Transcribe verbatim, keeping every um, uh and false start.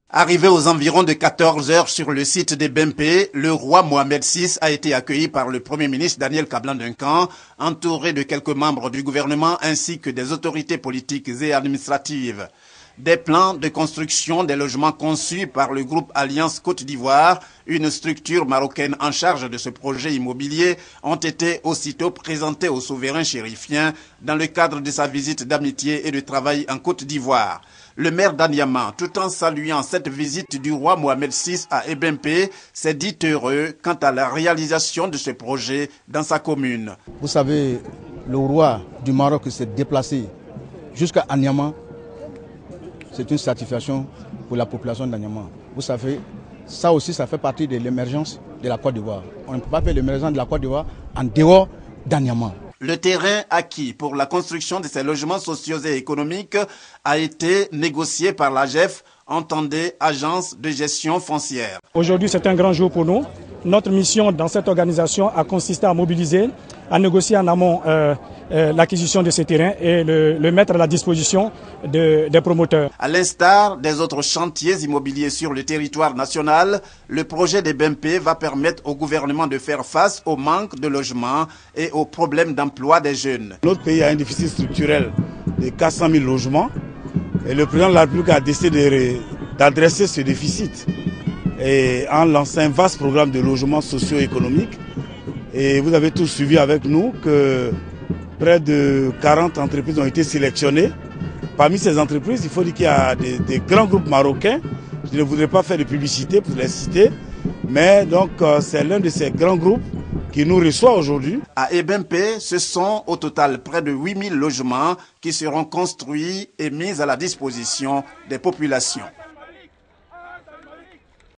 Arrivé aux environs de quatorze heures sur le site des B M P, le roi Mohamed six a été accueilli par le Premier ministre Daniel Kablan-Duncan, entouré de quelques membres du gouvernement ainsi que des autorités politiques et administratives. Des plans de construction des logements conçus par le groupe Alliance Côte d'Ivoire, une structure marocaine en charge de ce projet immobilier, ont été aussitôt présentés au souverain chérifien dans le cadre de sa visite d'amitié et de travail en Côte d'Ivoire. Le maire d'Aniama, tout en saluant cette visite du roi Mohamed six à E B M P, s'est dit heureux quant à la réalisation de ce projet dans sa commune. Vous savez, le roi du Maroc s'est déplacé jusqu'à Anyama. C'est une satisfaction pour la population d'Anyama. Vous savez, ça aussi, ça fait partie de l'émergence de la Côte d'Ivoire. On ne peut pas faire l'émergence de la Côte d'Ivoire en dehors d'Anyama. Le terrain acquis pour la construction de ces logements sociaux et économiques a été négocié par l'A G E F, entendez Agence de gestion foncière. Aujourd'hui, c'est un grand jour pour nous. Notre mission dans cette organisation a consisté à mobiliser, à négocier en amont euh, euh, l'acquisition de ces terrains et le, le mettre à la disposition de, des promoteurs. À l'instar des autres chantiers immobiliers sur le territoire national, le projet des B M P va permettre au gouvernement de faire face au manque de logements et aux problèmes d'emploi des jeunes. Notre pays a un déficit structurel de quatre cent mille logements et le président de la République a décidé d'adresser ce déficit et en lançant un vaste programme de logements socio-économiques. Et vous avez tous suivi avec nous que près de quarante entreprises ont été sélectionnées. Parmi ces entreprises, il faut dire qu'il y a des, des grands groupes marocains. Je ne voudrais pas faire de publicité pour les citer, mais donc c'est l'un de ces grands groupes qui nous reçoit aujourd'hui. À E B M P, ce sont au total près de huit mille logements qui seront construits et mis à la disposition des populations.